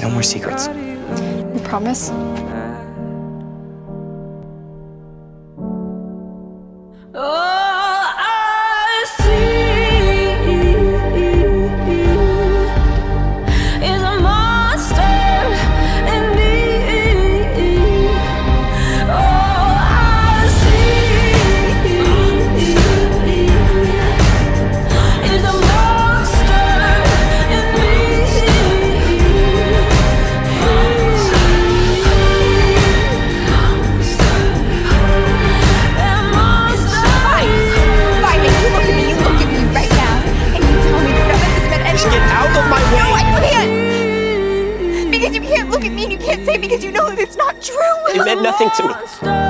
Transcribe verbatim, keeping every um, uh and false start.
No more secrets. You promise? Because you can't look at me and you can't say it because you know that it's not true. It meant nothing to me.